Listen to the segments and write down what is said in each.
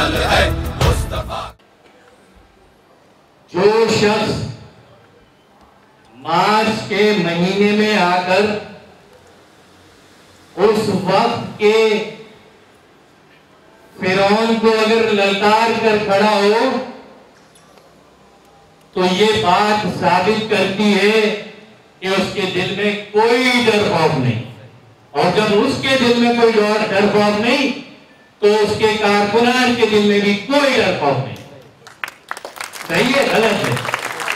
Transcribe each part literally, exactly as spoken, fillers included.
कमाल है मुस्तफा। जो शख्स मार्च के महीने में आकर उस वक्त के फिरौन को अगर ललकार कर खड़ा हो तो ये बात साबित करती है कि उसके दिल में कोई डर खौफ नहीं, और जब उसके दिल में कोई डर खौफ नहीं तो उसके कारकुनान के दिल में भी कोई डर खौफ नहीं। सही है गलत है?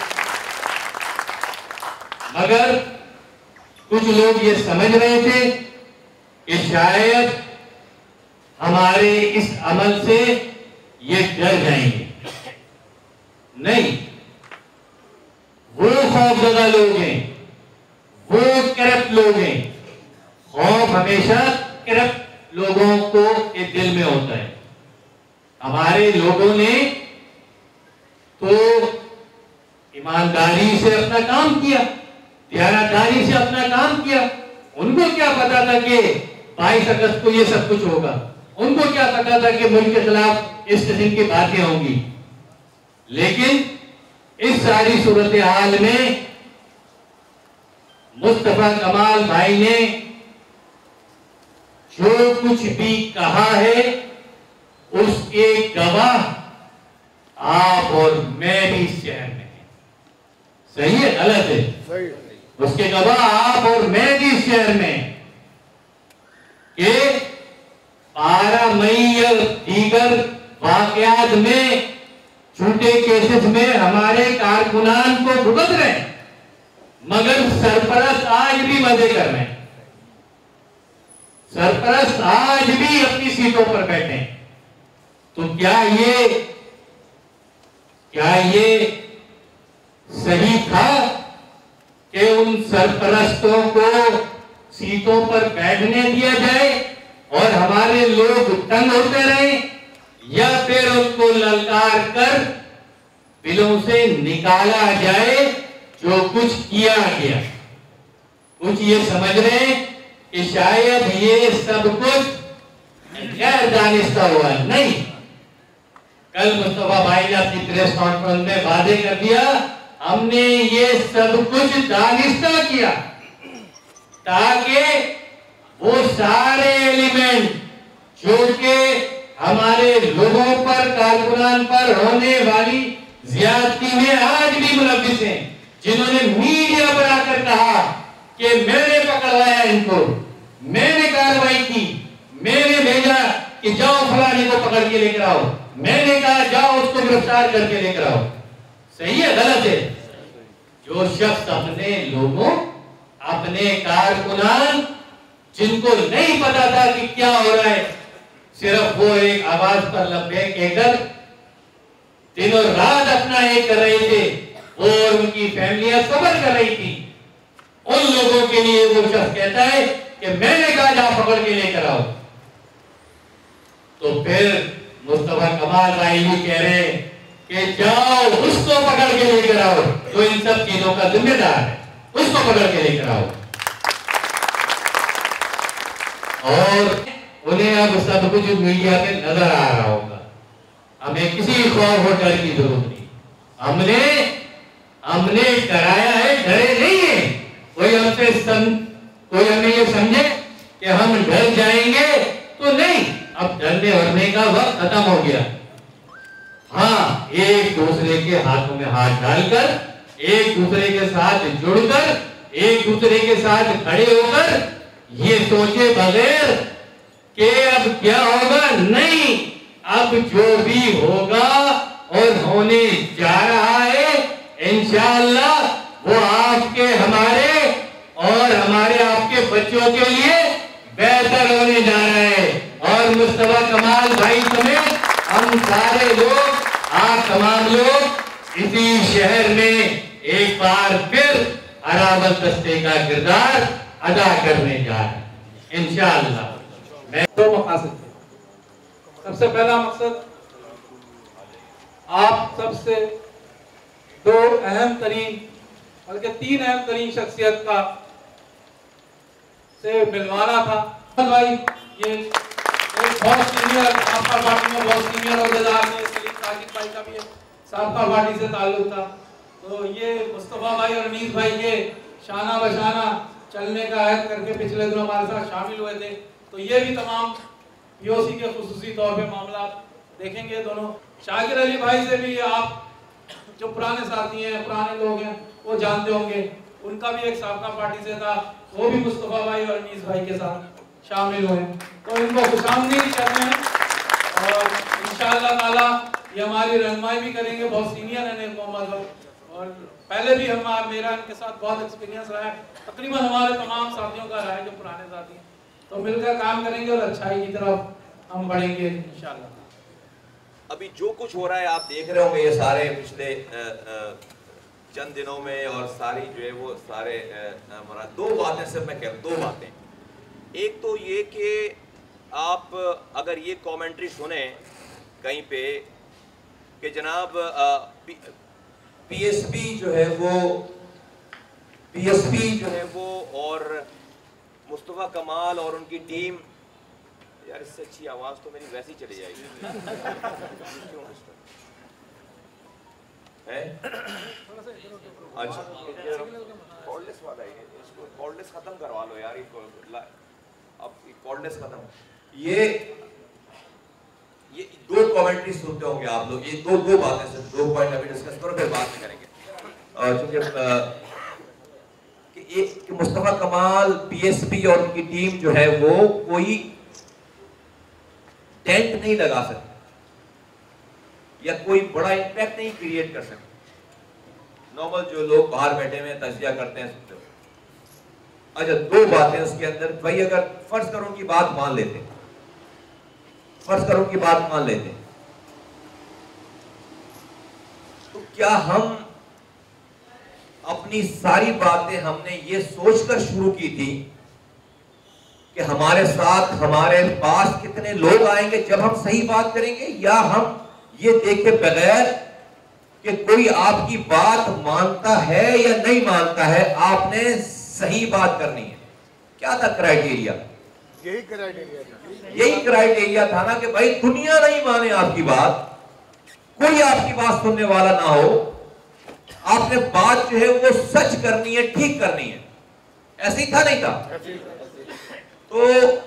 मगर कुछ लोग ये समझ रहे थे कि शायद हमारे इस अमल से ये डर जाएंगे। नहीं, वो खौफजदा लोग हैं, वो करप्ट लोग हैं। खौफ हमेशा करप्ट लोगों को के दिल में होता है। हमारे लोगों ने तो ईमानदारी से अपना काम किया, दयानतदारी से अपना काम किया। उनको क्या पता था कि बाईस अगस्त को ये सब कुछ होगा? उनको क्या पता था कि मुल्क के खिलाफ इस किस्म की बातें होंगी? लेकिन इस सारी सूरत हाल में मुस्तफा कमाल भाई ने जो कुछ भी कहा है उसके गवाह आप और मैं भी इस शहर में हैं। सही है गलत है? सही। उसके गवाह आप और मैं भी इस शहर में कि बारह मई और दीगर वाकयात में झूठे केसेस में हमारे कारकुनान को भुगत रहे, मगर सरपरस्त आज भी मजे कर रहे हैं। सरपरस्त आज भी अपनी सीटों पर बैठे हैं। तो क्या ये क्या ये सही था कि उन सरपरस्तों को सीटों पर बैठने दिया जाए और हमारे लोग तंग होते रहे, या फिर उनको ललकार कर बिलों से निकाला जाए जो कुछ किया गया? कुछ ये समझ रहे हैं कि शायद ये सब कुछ गैर दानिस्ता हुआ। नहीं, कल मुस्तफा भाई ने अपनी प्रेस कॉन्फ्रेंस में वादे कर दिया, हमने ये सब कुछ दानिस्ता किया ताकि वो सारे एलिमेंट जो कि हमारे लोगों पर, कारकुनान पर होने वाली ज्यादती में आज भी मुलव्विस हैं, जिन्होंने मीडिया पर आकर कहा कि मैंने पकड़वाया इनको, मैंने कार्रवाई की, मैंने भेजा कि जाओ फलाने को पकड़ के लेकर आओ, मैंने कहा जाओ उसको गिरफ्तार करके लेकर आओ। सही है गलत है? जो शख्स अपने लोगों, अपने कारकुनान, जिनको नहीं पता था कि क्या हो रहा है, सिर्फ वो एक आवाज पर लब्बैक कहकर दिनों रात अपना एक कर रहे थे और उनकी फैमिलियां सब्र कर रही थी, उन लोगों के लिए वो शख्स कहता है कि मैंने कहा जाओ पकड़ के लेकर आओ। तो फिर मुस्तफा कमाल भाई भी कह रहे हैं कि जाओ उसको पकड़ के लेकर आओ जो इन सब चीजों का जिम्मेदार है, उसको पकड़ के लेकर आओ। और उन्हें अब सब कुछ मीडिया पे नजर आ रहा होगा। हमें किसी खौफ और डर की जरूरत नहीं। हमने हमने डराया है, डरे नहीं है। कोई हमसे सम, कोई हमें ये समझे कि हम डर जाएंगे तो नहीं, अब डरने वरने का वक्त खत्म हो गया। हाँ, एक दूसरे के हाथों में हाथ डालकर, एक दूसरे के साथ जुड़कर, एक दूसरे के साथ खड़े होकर ये सोचे बगैर कि अब क्या होगा, नहीं, अब जो भी होगा और होने जा रहा है इंशाअल्लाह वो आपके, हमारे और हमारे आपके बच्चों के लिए बेहतर होने जा रहा है। और मुस्तफा कमाल भाई समेत हम सारे लोग, आप तमाम लोग इसी शहर में एक बार फिर अरावल दस्ते का किरदार अदा करने जा रहे हैं इंशाअल्लाह। दो मकसद थे। सबसे पहला मकसद आप सबसे दो अहम तरीन, बल्कि तीन अहम तरीन शख्सियत का से मिलवाना था। भाई ये एक बहुत सीनियर साबका पार्टी में बहुत सीनियर अहदेदार ने, सलीम साकिब भाई का भी एक साबका पार्टी से ताल्लुक था। तो ये मुस्तफ़ा भाई और अनीस भाई ये शाना बशाना चलने का अहद करके पिछले दिनों हमारे साथ शामिल हुए थे। तो ये भी तमाम पीओसी के खुसूसी तौर पे मामला देखेंगे दोनों। शाकिर अली भाई से भी आप जो पुराने साथी हैं, पुराने लोग हैं, वो जानते होंगे, उनका भी एक साबका पार्टी से था, वो भी मुस्तफ़ा भाई और अनीस भाई के साथ शामिल हुए। तो इनको खुशामदीद कहते हैं और इंशाअल्लाह ताला ये हमारी रहनुमाई भी करेंगे। बहुत सीनियर है नेक मोहम्मद लोग और पहले भी हम मेरा इनके साथ बहुत एक्सपीरियंस रहा है, तकरीबन हमारे तमाम साथियों का रहा है जो पुराने साथी हैं। तो मिलकर काम करेंगे और अच्छाई की तरफ हम बढ़ेंगे इंशाअल्लाह। अभी जो कुछ हो रहा है आप देख रहे होंगे, ये सारे पिछले चंद दिनों में और सारी जो है वो सारे हमारा दो बातें सिर्फ मैं कह दो बातें। एक तो ये कि आप अगर ये कमेंट्री सुने कहीं पे कि जनाब पीएसपी जो है वो पीएसपी जो है वो और मुस्तफ़ा कमाल और उनकी टीम, यार इससे अच्छी आवाज तो मेरी वैसी चली जाएगी क्यों है? अच्छा कॉर्डलेस वाला है, इसको कॉर्डलेस खत्म करवा लो यार, अब कॉर्डलेस खत्म। ये ये दो कमेंट्री सुनते होंगे आप लोग, ये दो दो बातें से दो पॉइंट अभी डिस्कस करो, फिर बात करेंगे। क्योंकि कि एक कि मुस्तफ़ा कमाल, पीएसपी और उनकी टीम जो है वो कोई टेंट नहीं लगा सकती या कोई बड़ा इंपैक्ट नहीं क्रिएट कर सकते। नॉर्मल जो लोग बाहर बैठे हुए तजिया करते हैं सुनते हो। अच्छा, दो बातें उसके अंदर भाई, अगर फर्ज करो की बात मान लेते फर्ज करो की बात मान लेते तो क्या हम अपनी सारी बातें हमने ये सोचकर शुरू की थी कि हमारे साथ हमारे पास कितने लोग आएंगे जब हम सही बात करेंगे, या हम ये देखे बगैर कि कोई आपकी बात मानता है या नहीं मानता है, आपने सही बात करनी है? क्या था क्राइटेरिया? यही क्राइटेरिया था यही क्राइटेरिया था ना कि भाई दुनिया नहीं माने आपकी बात, कोई आपकी बात सुनने वाला ना हो, आपने बात जो है वो सच करनी है, ठीक करनी है। ऐसे ही था नहीं था? तो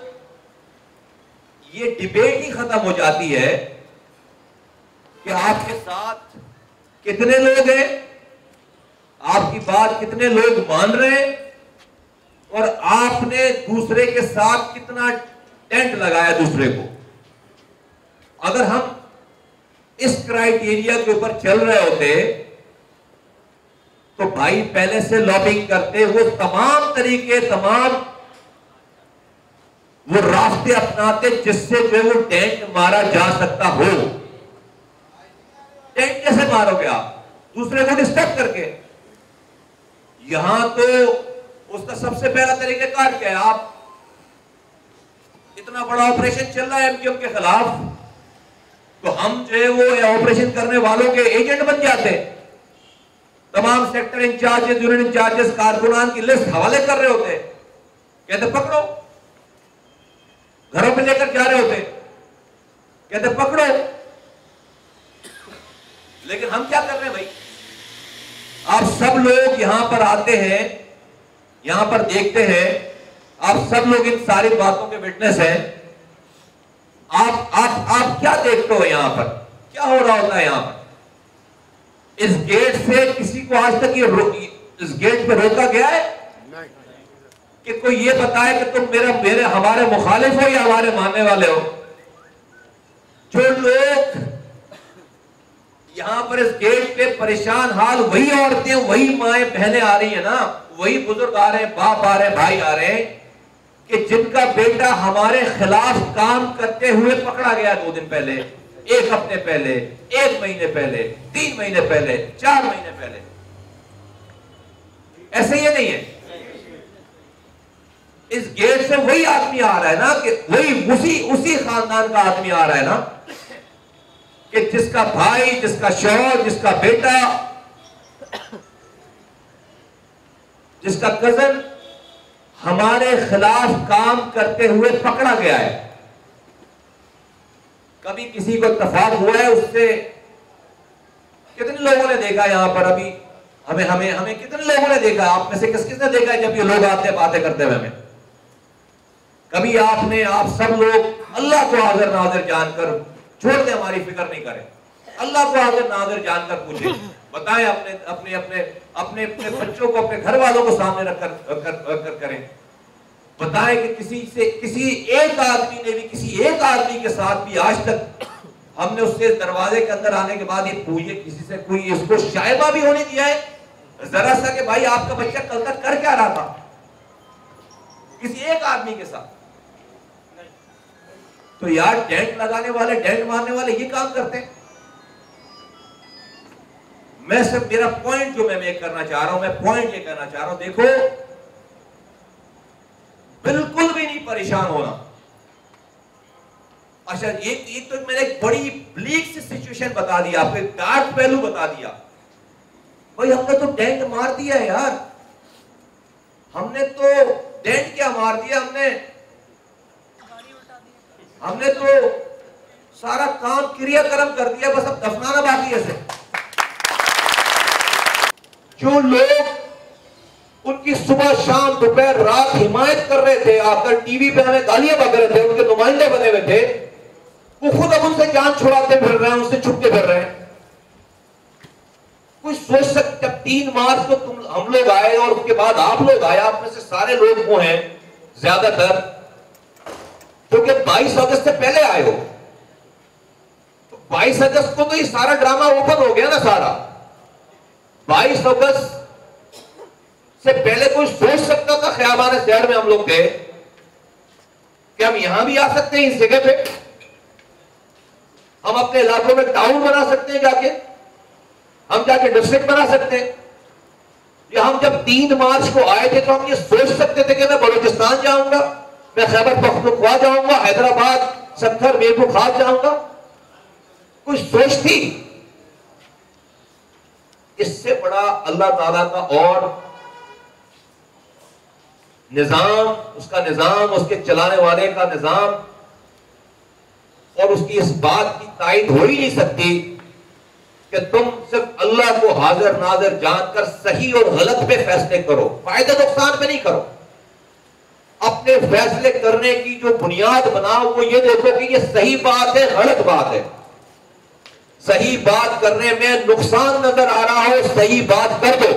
ये डिबेट ही खत्म हो जाती है कि आपके साथ कितने लोग हैं, आपकी बात कितने लोग मान रहे हैं, और आपने दूसरे के साथ कितना टेंट लगाया दूसरे को। अगर हम इस क्राइटेरिया के ऊपर चल रहे होते तो भाई पहले से लॉबिंग करते, वो तमाम तरीके तमाम वो रास्ते अपनाते जिससे जो वो टेंट मारा जा सकता हो। टेंट कैसे मारोगे आप? दूसरे को डिस्टर्ब करके। यहां तो उसका सबसे पहला तरीकेकार क्या है? आप इतना बड़ा ऑपरेशन चल रहा है एमक्यूएम के खिलाफ, तो हम जो है वो ऑपरेशन करने वालों के एजेंट बन जाते। तमाम सेक्टर इंचार्जेस, यूनिट इंचार्जेस, कारकुनान की लिस्ट हवाले कर रहे होते, कहते पकड़ो, घरों में लेकर जा रहे होते, कहते पकड़ो। लेकिन हम क्या कर रहे हैं भाई? आप सब लोग यहां पर आते हैं, यहां पर देखते हैं, आप सब लोग इन सारी बातों के विटनेस हैं। आप आप आप क्या देखते हो यहां पर? क्या हो रहा होता है यहां पर? इस गेट से किसी को आज तक ये इस गेट पे रोका गया है कि कोई ये बताए कि तुम मेरा मेरे हमारे मुखालिफ हो या हमारे मानने वाले हो? जो लोग यहां पर इस गेट पे परेशान हाल, वही औरतें, वही माएं बहनें आ रही है ना, वही बुजुर्ग आ रहे हैं, बाप आ रहे हैं, भाई आ रहे हैं, कि जिनका बेटा हमारे खिलाफ काम करते हुए पकड़ा गया दो दिन पहले, एक हफ्ते पहले, एक महीने पहले, तीन महीने पहले, चार महीने पहले। ऐसे ये नहीं है। इस गेट से वही आदमी आ रहा है ना, कि वही उसी उसी खानदान का आदमी आ रहा है ना, कि जिसका भाई, जिसका शौहर, जिसका बेटा, जिसका कजन हमारे खिलाफ काम करते हुए पकड़ा गया है। कभी किसी को इत्तेफाक हुआ है उससे? कितने लोगों ने देखा यहां पर अभी हमें हमें हमें कितने लोगों ने देखा? आप में से किस किसने देखा है जब ये लोग आते हैं बातें करते हुए हमें? कभी आपने आप सब लोग अल्लाह को हाजिर नाजिर जानकर छोड़ दे, हमारी फिक्र नहीं करें, अल्लाह को हाजिर नाजिर जानकर पूछे, बताएं अपने अपने अपने अपने अपने बच्चों को अपने घर वालों को सामने रखकर कर, कर, कर करें, बताएं कि किसी से किसी एक आदमी ने भी किसी एक आदमी के साथ भी आज तक हमने उससे दरवाजे के अंदर आने के बाद ये पूछे किसी से कोई इसको शायबा भी होने दिया है जरा सा कि भाई आपका बच्चा कल तक कर क्या रहा था? किसी एक आदमी के साथ? तो यार टेंट लगाने वाले टेंट मारने वाले ये काम करते हैं। मैं सिर्फ मेरा पॉइंट जो मैं मेक करना चाह रहा हूं, मैं पॉइंट ये करना चाह रहा हूं, देखो बिल्कुल भी नहीं परेशान होना। अच्छा ये ये तो मैंने एक बड़ी ब्लीक सी सिचुएशन बता दी आपको, एक डार्क पहलू बता दिया। भाई हमने तो टेंट मार दिया है यार, हमने तो टेंट क्या मार दिया, हमने हमने तो सारा काम क्रियाक्रम कर दिया, बस अब दफनाना बाकी है। जो लोग उनकी सुबह शाम दोपहर रात हिमायत कर रहे थे, आकर टीवी पे हमें गालियां बक रहे थे, उनके नुमाइंदे बने हुए थे, वो खुद अब उनसे जान छुड़ाते फिर रहे हैं, उनसे छुपते फिर रहे हैं। कोई सोच सकता, जब तीन मार्च को तुम हम लोग आए और उसके बाद आप लोग आए, आप में से सारे लोग वो हैं ज्यादातर क्योंकि बाईस अगस्त से पहले आए हो, तो बाईस अगस्त को तो ये सारा ड्रामा ओपन हो गया ना सारा। बाईस अगस्त से पहले कोई सोच सकता था ख्याबान शहर में हम लोग थे कि हम यहां भी आ सकते हैं, इस जगह पे हम अपने इलाकों में टाउन बना सकते हैं, जाके हम जाके डिस्ट्रिक्ट बना सकते हैं। या हम जब तीन मार्च को आए थे तो हम ये सोच सकते थे कि मैं बलूचिस्तान जाऊंगा, मैं खैबर पख्तूनख्वा जाऊंगा, हैदराबाद सक्खर मीरपुर खास जाऊंगा? कोई सोच थी? इससे बड़ा अल्लाह ताला का और निजाम, उसका निजाम, उसके चलाने वाले का निजाम, और उसकी इस बात की तायद हो ही नहीं सकती कि तुम सिर्फ अल्लाह को हाजिर नाजिर जानकर सही और गलत पे फैसले करो, फायदे नुकसान पे नहीं करो। अपने फैसले करने की जो बुनियाद बनाओ वो ये देखो कि ये सही बात है गलत बात है। सही बात करने में नुकसान नजर आ रहा हो, सही बात कर दो।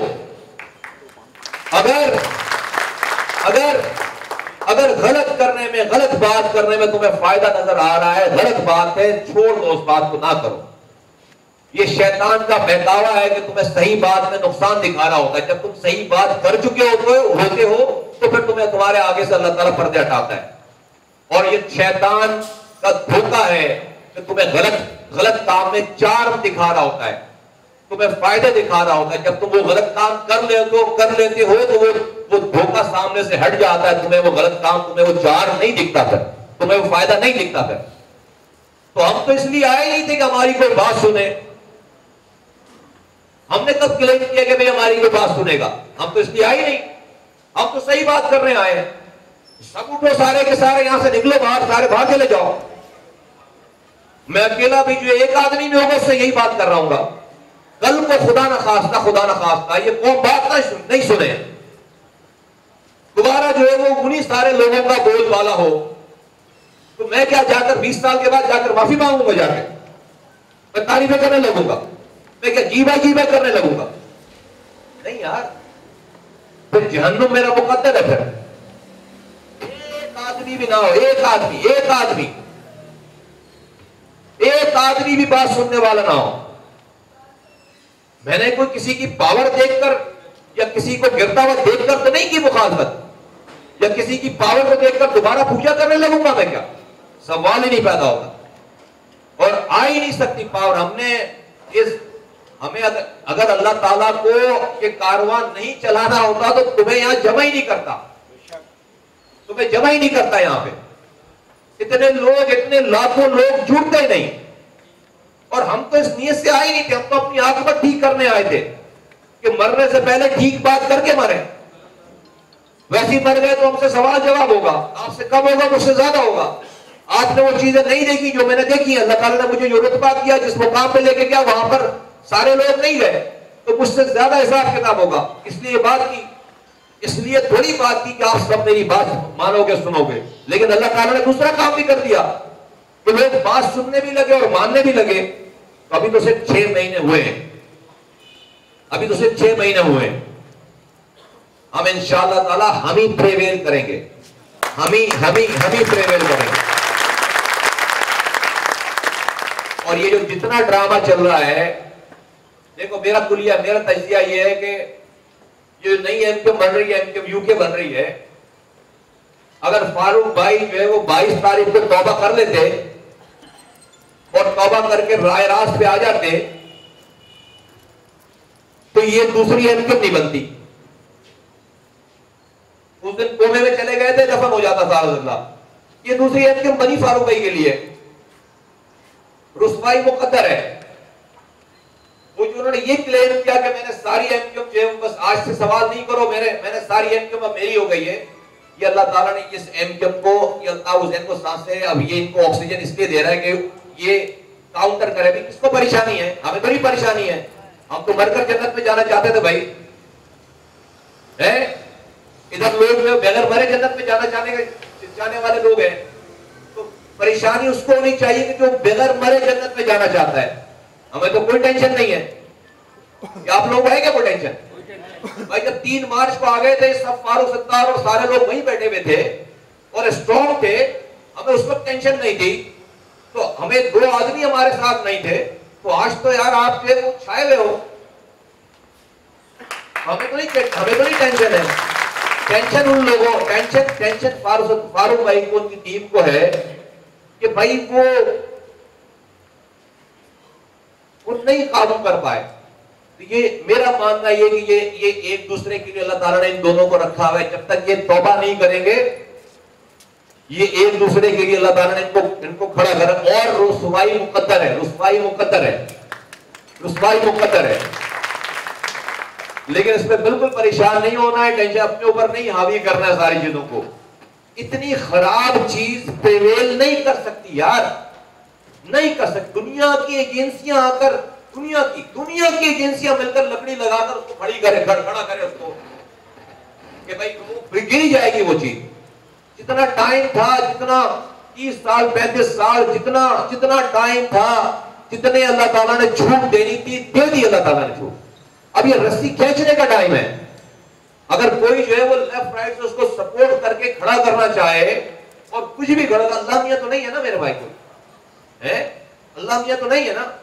अगर अगर अगर गलत करने में, गलत बात करने में तुम्हें फायदा नजर आ रहा है, गलत बात है, छोड़ दो, उस बात को ना करो। ये शैतान का बहकावा है कि तुम्हें सही बात में नुकसान दिखा रहा होता है। जब तुम सही बात कर चुके होते होते हो तो फिर तुम्हें तुम्हारे आगे से अल्लाह ताला पर्दे हटाता है। और ये शैतान का धोखा है कि तुम्हें गलत गलत काम में चार्म दिखा रहा होता है, तुम्हें फायदे दिखा रहा होता है। जब तुम वो गलत काम कर लेते हो कर लेते हो तो वो वो धोखा सामने से हट जाता है, तुम्हें वो गलत काम, तुम्हें वो चार्म नहीं दिखता, फिर तुम्हें वो फायदा नहीं दिखता। फिर तो हम तो इसलिए आए नहीं थे कि हमारी कोई बात सुने। हमने कब क्लेम किया कि भाई हमारी कोई बात सुनेगा? हम तो इसलिए आए नहीं, हम तो सही बात करने आए हैं। सब उठो, सारे के सारे यहां से निकलो बाहर, सारे बाहर चले जाओ। मैं अकेला भी जो एक आदमी में होगा उससे यही बात कर रहा हूँ। कल को खुदा न खास्ता खुदा न खास्ता ये कौन बात ना नहीं सुने, दोबारा जो है वो उन्हीं सारे लोगों का बोलबाला हो, तो मैं क्या जाकर बीस साल के बाद जाकर माफी मांगूंगा? जाकर मैं तारीफें करने लगूंगा? मैं क्या जीवा जीवा करने लगूंगा? नहीं यार, फिर जहन्नुम मेरा मुकद्दर है। फिर एक आदमी भी ना हो, एक आदमी एक आदमी एक आदमी भी बात सुनने वाला ना हो। मैंने कोई किसी की पावर देखकर या किसी को गिरता हुआ देखकर तो नहीं की मुखालफत, या किसी की पावर को देखकर दोबारा पूजा करने लगूंगा मैं? क्या सवाल ही नहीं पैदा होगा और आ ही नहीं सकती पावर। हमने इस हमें अगर, अगर अल्लाह ताला को ये कारवां नहीं चलाना होता तो तुम्हें यहां जमा ही नहीं करता, तुम्हें जमा ही नहीं करता। यहां पे इतने लोग, इतने लाखों लोग जुड़ते नहीं। और हम तो इस नियत से आए नहीं थे, हम तो अपनी आखिरत ठीक करने आए थे कि मरने से पहले ठीक बात करके मरे। वैसे ही मर गए तो हमसे सवाल जवाब होगा, आपसे कम होगा, मुझसे ज्यादा होगा। आपने वो चीजें नहीं देखी जो मैंने देखी। अल्लाह ताला ने मुझे जो रुतबा दिया, जिस मुकाम पे लेके गया, वहां पर सारे लोग नहीं गए, तो मुझसे ज्यादा हिसाब किताब होगा। इसलिए बात की, इसलिए थोड़ी बात की कि आप सब मेरी बात मानोगे सुनोगे, लेकिन अल्लाह ताला ने दूसरा काम भी कर दिया कि लोग बात सुनने भी लगे और मानने भी लगे। तो अभी तो सिर्फ छह महीने हुए हैं, अभी तो सिर्फ छह महीने हुए हैं। हम इंशाअल्लाह ताला हम ही प्रेवेल करेंगे, हम ही हम ही हम ही प्रेवेल करेंगे। और ये जो जितना ड्रामा चल रहा है, देखो मेरा कुलिया, मेरा तजिया ये है कि ये नई एमक्यूएम बन रही है, एमक्यूएम यूके बन रही है, अगर फारूक भाई जो है वो बाईस तारीख को तौबा कर लेते और तौबा करके राय रास्त पे आ जाते तो ये दूसरी एमक्यूएम नहीं बनती। उस दिन कोमे में चले गए थे, दफन हो जाता सारा। ये दूसरी एमक्यूएम बनी फारूक भाई के लिए, रुसवाई मुकद्दर है। वो जो उन्होंने ये क्लेम किया कि मैंने सारी एमक्यूएम जो है बस आज से सवाल नहीं करो, मेरे मैंने सारी एमक्यूएम अब मेरी हो गई है, ये अल्लाह ताला ने इस एमक्यूएम को, ये अल्लाह हुसैन को सांसें, अब ये इनको ऑक्सीजन इसलिए दे रहा है कि ये काउंटर करे। भी किसको परेशानी है? हमें बड़ी परेशानी है। हम तो मरकर जन्नत में जाना चाहते थे भाई, है इधर लोग जो बगैर मरे जन्नत में जाना चाहने जाने वाले लोग हैं। तो परेशानी उसको होनी चाहिए कि जो बगैर मरे जन्नत में जाना चाहता है। हमें तो कोई टेंशन नहीं है। आप लोग है क्या कोई टेंशन? भाई जब तीन मार्च को आ गए थे, सब फारूक सत्तार और सारे लोग वहीं बैठे हुए थे और स्ट्रॉन्ग थे, हमें उस वक्त टेंशन नहीं थी। तो हमें दो आदमी हमारे साथ नहीं थे, तो आज तो यार आप जो है वो छाए हुए हो। हमें तो नहीं हमें तो नहीं टेंशन है। टेंशन उन लोगों टेंशन टेंशन फारूक फारूक भाई को, उनकी टीम को है कि भाई वो वो नहीं काबू कर पाए। तो ये मेरा मानना ये कि ये ये एक दूसरे के लिए अल्लाह ताला ने इन दोनों को रखा हुआ है। जब तक ये तौबा नहीं करेंगे, ये एक दूसरे के लिए अल्लाह ताला ने इनको इनको खड़ा कर, और रुसवाई मुकद्दर है, रुसवाई मुकद्दर है, रुसवाई मुकद्दर है। लेकिन इसमें बिल्कुल परेशान नहीं होना है, टेंशन अपने ऊपर नहीं हावी करना है सारी चीजों को। इतनी खराब चीज प्रिवेल नहीं कर सकती यार, नहीं कर सकती। दुनिया की एजेंसियां आकर, दुनिया की दुनिया की एजेंसियां मिलकर लकड़ी लगाकर उसको खड़ी करे, खड़ा करे उसको कि भाई वो गिर जाएगी वो चीज। जितना टाइम था, जितना तीस साल पैंतीस साल जितना जितना टाइम था, जितने अल्लाह ताला ने छूट देनी थी दे दी अल्लाह ताला ने छूट। अब ये रस्सी खींचने का टाइम है। अगर कोई जो है वो लेफ्ट राइट से उसको सपोर्ट करके खड़ा करना चाहे और कुछ भी खड़ा, अल्लाह मियां तो नहीं है ना मेरे भाई, कोई है अल्लाह मियां तो नहीं है ना।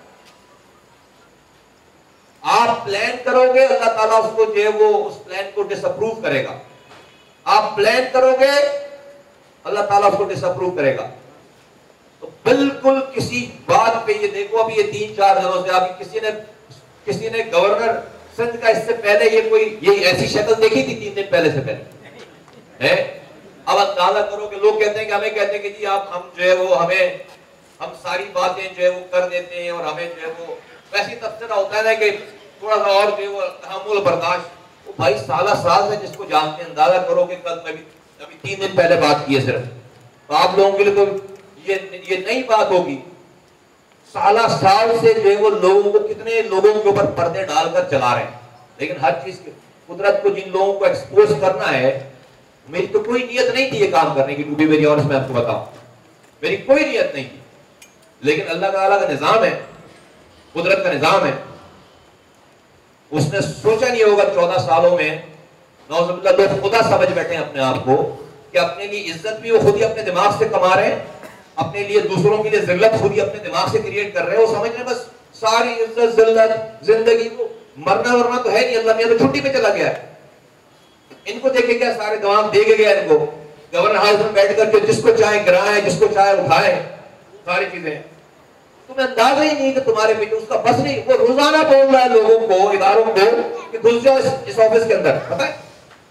आप प्लान करोगे, अल्लाह ताला उसको जो है वो उस प्लान को डिसअप्रूव करेगा। आप प्लान करोगे, अल्लाह ताला उसको डिसअप्रूव करेगा। तो बिल्कुल किसी बात पे, ये देखो अभी ये तीन चार दिनों से अभी किसी ने किसी ने गवर्नर सिंध का इससे पहले ये कोई ये ऐसी शक्ल देखी थी तीन दिन पहले से पहले है। अब अंदाजा करो कि लोग कहते हैं कि हमें कहते हैं कि जी आप हम जो है वो हमें हम सारी बातें जो है वो कर देते हैं और हमें जो है वो वैसी तबसरा होता है ना कि थोड़ा सा और जो है वो तहम्मुल बर्दाश्त। वो भाई साला साल से जिसको जानते हैं, अंदाजा करो कि कल मैं भी अभी तीन दिन पहले बात की है सिर्फ, तो आप लोगों के लिए तो ये ये नई बात होगी। साला साल से जो है वो लोगों को, कितने लोगों के ऊपर पर्दे डालकर चला रहे हैं। लेकिन हर चीज की कुदरत को जिन लोगों को एक्सपोज करना है, मेरी तो कोई नियत नहीं थी ये काम करने की, टू बी वेरी ऑनेस्ट मैं आपको बताऊं, मेरी कोई नियत नहीं थी। लेकिन अल्लाह ताला का निजाम है, कुदरत का निजाम है। उसने सोचा नहीं होगा चौदह सालों में नौजुबिल्लाह लोग खुदा समझ बैठे हैं अपने आप को कि अपने लिए इज्जत भी वो खुद ही अपने दिमाग से कमा रहे हैं, अपने लिए दूसरों के लिए जिल्लत खुद ही अपने दिमाग से क्रिएट कर रहे हैं। वो समझ रहे बस सारी इज्जत जिल्लत जिंदगी को, मरना वरना तो है नहीं, अल्लाह मियां तो छुट्टी पे चला गया है। इनको देखे क्या, सारे दिमाग दे के गया इनको, गवर्नर हाउस में बैठ करके जिसको चाहे गिराए, जिसको चाहे उठाए, सारी चीजें। तुम्हें अंदाजा ही नहीं कि तुम्हारे पीछे उसका बस नहीं। वो रोजाना बोल रहा है लोगों को, इदारों को कि घुस जाओ इस ऑफिस के अंदर, पता है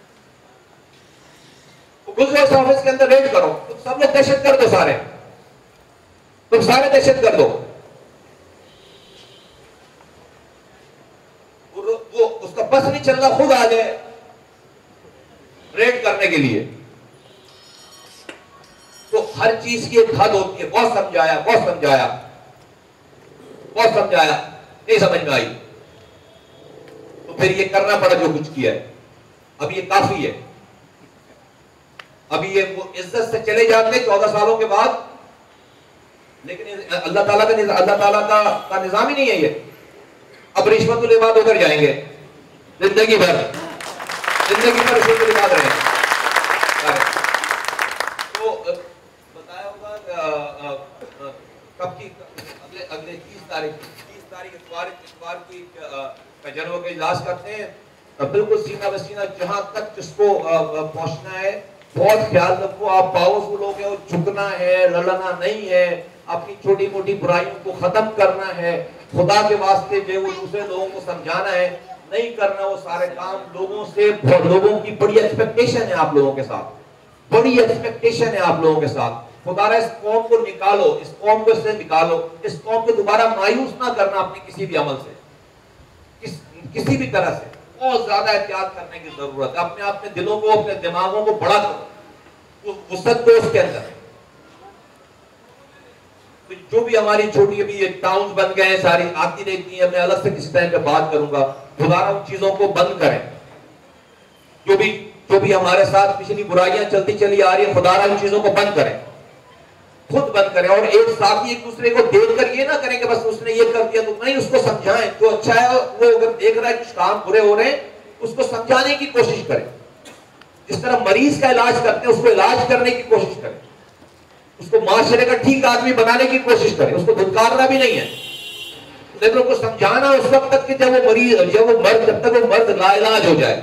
घुस जाओ इस ऑफिस के अंदर, रेड करो, तुम सब लोग दहशत कर दो, सारे तुम सारे दहशत कर दो। वो, वो उसका बस नहीं चल रहा, खुद आ जाए रेड करने के लिए। तो हर चीज की एक हद होती है। बहुत समझाया बहुत समझाया बहुत समझाया नहीं समझ में आई, तो फिर ये करना पड़ा जो कुछ किया है। अब ये काफी है। अभी ये वो इज्जत से चले जाते हैं चौदह सालों के बाद, लेकिन अल्लाह ताला का अल्लाह ताला का, का निजाम ही नहीं है ये। अब रिश्वत लिबाद होकर जाएंगे जिंदगी भर, जिंदगी भर रिश्वत लिबाद रहेंगे। तो बताया होगा कब की, अगले अगले तीस तारीख तीस तारीख इतवार इतवार की जनों के इजलास करते हैं। बिल्कुल सीना बसीना जहां तक जिसको पहुंचना है बहुत ख्याल रखो। आप पावरफुल हो गए हो, झुकना है, लड़ना नहीं है, अपनी छोटी मोटी बुराइयों को खत्म करना है। खुदा के वास्ते जो वो दूसरे लोगों को समझाना है, नहीं करना वो सारे काम लोगों से। लोगों की बड़ी एक्सपेक्टेशन है आप लोगों के साथ, बड़ी एक्सपेक्टेशन है आप लोगों के साथ। खुदा इस कौम को निकालो, इस कौम को इससे निकालो, इस कौम को दोबारा मायूस ना करना अपने किसी भी अमल से, किस, किसी भी तरह से। बहुत ज्यादा एहतियात करने की जरूरत है। अपने अपने दिलों को, अपने दिमागों को बड़ा करो, वसत दो उसके अंदर। तो जो भी हमारी छोटी अभी टाउन बन गए हैं सारी, आती रहती है, मैं अलग से किसी टाइम पे बात करूंगा। दोबारा उन चीजों को बंद करें। जो भी जो भी हमारे साथ पिछली बुराइयां चलती चली आ रही है, खुदारा उन चीजों को बंद करें, खुद बंद करें। और एक साथ ही एक दूसरे को देखकर ये ना करें कि बस उसने ये कर दिया तो नहीं, उसको समझाएं। जो अच्छा है वो अगर देख रहा है कुछ काम बुरे हो रहे हैं, उसको समझाने की कोशिश करें। जिस तरह मरीज का इलाज करते हैं उसको इलाज करने की कोशिश करें, उसको माशरे का ठीक आदमी बनाने की कोशिश करें। उसको धुतकारना भी नहीं है, लेकिन उसको समझाना उस वक्त तक कि जब वो मरीज जब वो मर्द जब तक वो मर्द लाइलाज हो जाए।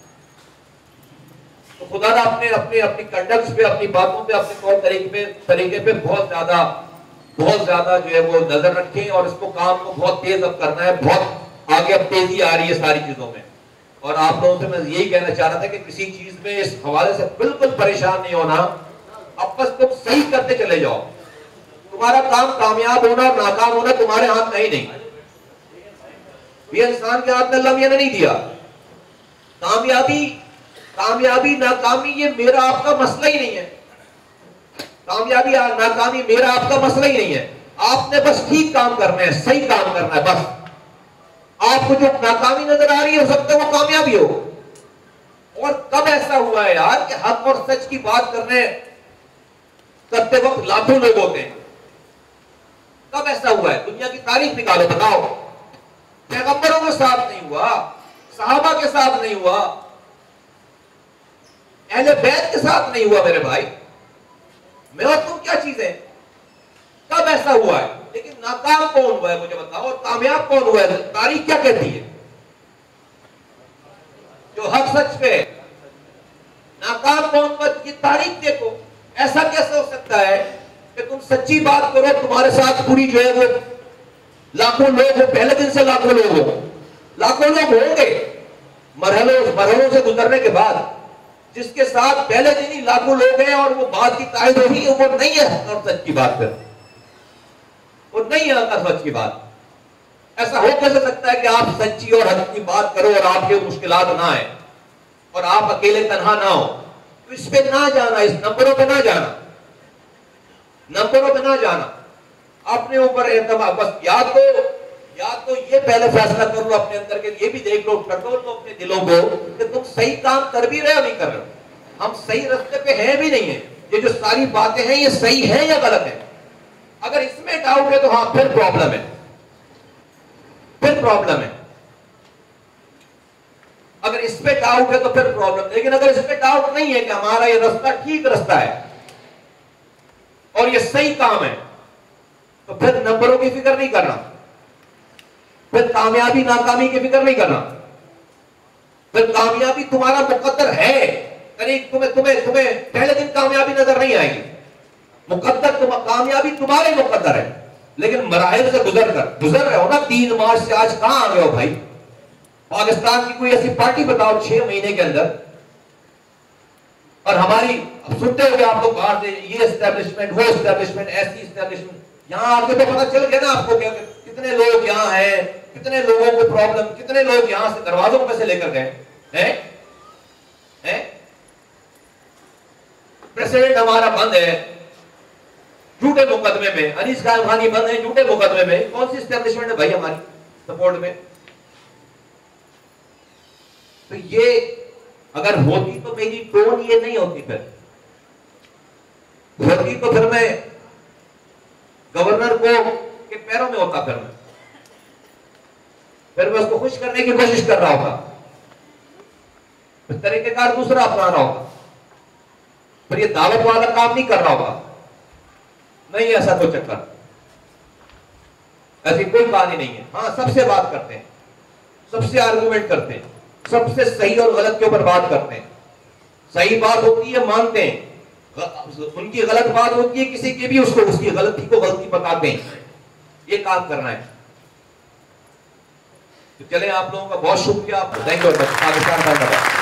तो खुदा अपने अपने अपनी कंडक्ट पे, अपनी बातों पे, अपने तौर तरीके पे तरीके पे बहुत ज्यादा बहुत ज्यादा जो है वो नजर रखें। और इसको काम को बहुत तेज अब करना है, बहुत आगे अब तेजी आ रही है सारी चीजों में। और आप लोगों से मैं यही कहना चाह रहा था कि किसी चीज में इस हवाले से बिल्कुल परेशान नहीं होना। अब बस तुम सही करते चले जाओ। तुम्हारा काम कामयाब होना और नाकाम होना तुम्हारे हाथ में ही नहीं, ये इंसान के हाथ में अल्लाह मियां ने नहीं दिया। कामयाबी कामयाबी नाकामी ये मेरा आपका मसला ही नहीं है। कामयाबी नाकामी मेरा आपका मसला ही नहीं है। आपने बस ठीक काम करना है, सही काम करना है बस। आपको जो नाकामी नजर आ रही है हो सकता है वो कामयाबी हो। और कब ऐसा हुआ है यार कि हक और सच की बात करने करते वक्त लाखों लोग होते हैं? कब ऐसा हुआ है? दुनिया की तारीख निकालो, बताओ। पैगंबरों के साथ नहीं हुआ, सहाबा के साथ नहीं हुआ, अहले बैत के साथ नहीं हुआ मेरे भाई। मैं और तुम क्या चीज है? कब ऐसा हुआ है? लेकिन नाकाम कौन हुआ है मुझे बताओ, और कामयाब कौन हुआ है? तारीख क्या कहती है? जो हक सच पे नाकाम कौन हुआ की तारीख देखो। ऐसा कैसे हो सकता है कि तुम सच्ची बात करो, तुम्हारे साथ पूरी जो है वो लाखों लोग हो, पहले दिन से लाखों लोग हो, लाखों लोग होंगे मरहलों मरहलों से गुजरने के बाद, जिसके साथ पहले दिन ही लाखों लोग हैं और वो बात की तायद होगी, वो नहीं है हक और सच की बात कर, वो नहीं है हक और सच की बात। ऐसा हो कैसे सकता है कि आप सच्ची और हक की बात करो और आपके मुश्किलात ना आए और आप अकेले तन्हा ना हो? तो इस पे ना जाना, इस नंबरों पे ना जाना, नंबरों पे ना जाना। अपने ऊपर एतमाद, बस या तो या तो ये पहले फैसला कर लो अपने अंदर के, ये भी देख लो, टटोल लो अपने दिलों को कि तुम सही काम कर भी रहे हो नहीं कर रहे हो। हम सही रास्ते पे हैं भी नहीं है। ये जो सारी बातें हैं ये सही है या गलत है? अगर इसमें डाउट है तो हाँ फिर प्रॉब्लम है, फिर प्रॉब्लम है। अगर इस पे डाउट है तो फिर प्रॉब्लम। लेकिन अगर इस पे डाउट नहीं है कि हमारा ये रास्ता ठीक रास्ता है और ये सही काम है, तो फिर नंबरों की फिक्र नहीं करना, फिर कामयाबी नाकामी की फिक्र नहीं करना। फिर कामयाबी तुम्हारा मुकद्दर है। कहीं तुम्हें तुम्हें तुम्हें पहले दिन कामयाबी नजर नहीं आएगी। मुकद्दर तुम कामयाबी तुम्हारे मुकद्दर है, लेकिन मराहिल से गुजर कर गुजर रहे हो ना। तीन मार्च से आज कहां आ गए हो भाई? पाकिस्तान की कोई ऐसी पार्टी बताओ छह महीने के अंदर। और हमारी सुनते हुए आप लोग बाहर से ये एस्टेब्लिशमेंट, वो एस्टेब्लिशमेंट, ऐसी एस्टेब्लिशमेंट, यहां आके तो पता चल गया ना आपको क्या कितने लोग यहां हैं, कितने लोगों को प्रॉब्लम, कितने लोग यहां से दरवाजों में से लेकर गए हैं हैं। प्रेसिडेंट हमारा बंद है, झूठे मुकदमे में अनीस खान खानी बंद है, झूठे मुकदमे में। कौन सी एस्टेब्लिशमेंट है भाई हमारी सपोर्ट में? तो ये अगर होती तो मेरी टोन ये नहीं होती, फिर होती तो फिर मैं गवर्नर को के पैरों में होता, फिर मैं फिर मैं उसको खुश करने की कोशिश कर रहा होगा, तरीकेकार दूसरा अपना रहा होगा, पर ये दावत वाला काम नहीं कर रहा होगा। नहीं, ऐसा कोई चक्कर, ऐसी कोई कहानी नहीं है। हाँ, सबसे बात करते हैं, सबसे आर्गुमेंट करते हैं, सबसे सही और गलत के ऊपर बात करते हैं। सही बात होती है मानते हैं, उनकी गलत बात होती है किसी की भी उसको उसकी गलती को गलती बताते हैं। ये काम करना है। तो चले, आप लोगों का बहुत शुक्रिया। Thank you. पाकिस्तान का